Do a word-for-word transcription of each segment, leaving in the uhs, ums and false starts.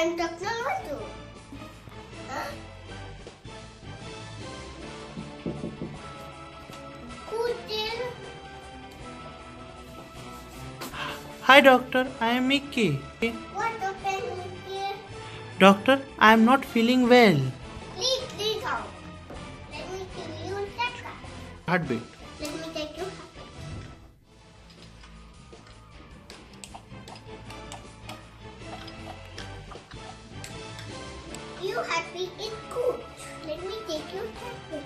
I'm Doctor Lotto. Huh? Kutil. Hi doctor, I am Mickey. What happened here? Doctor, I am not feeling well. Please, please out. Let me give you a checkup. Heartbeat. Let me take you. You happy? It's good. Let me take you checkup.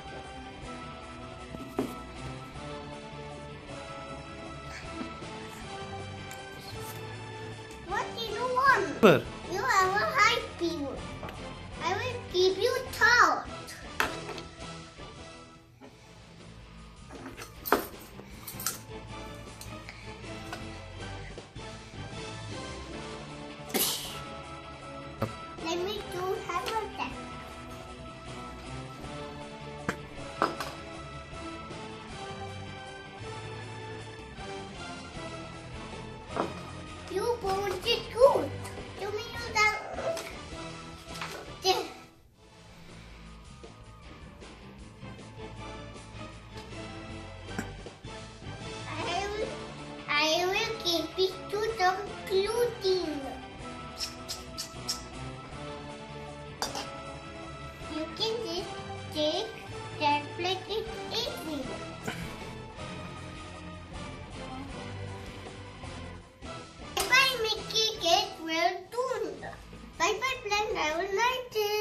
What do you want? Fever. You have a high fever. I will give you thought. Let me do have a test. You want it good.